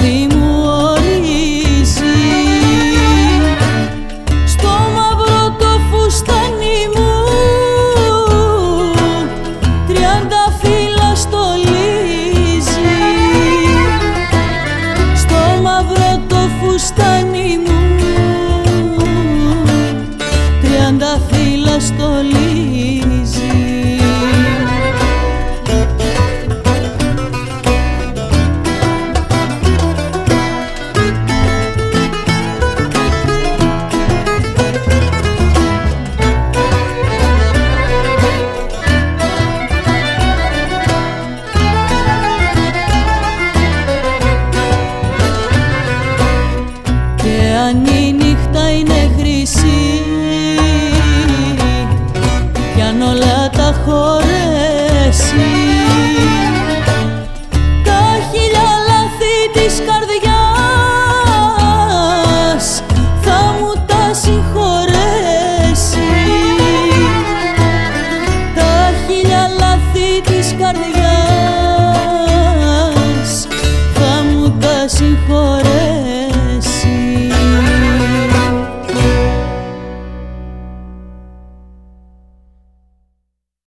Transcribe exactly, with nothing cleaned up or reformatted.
γραφή μου ορίζει. Στο μαύρο το φουστάνι μου τριάντα φύλλα στολίζει. Στο μαύρο το φουστάνι μου τριάντα φύλλα στολίζει. Και αν η νύχτα είναι χρυσή κι αν όλα τα χωρέσει, τα χίλια λάθη της καρδιάς θα μου τα συγχωρέσει.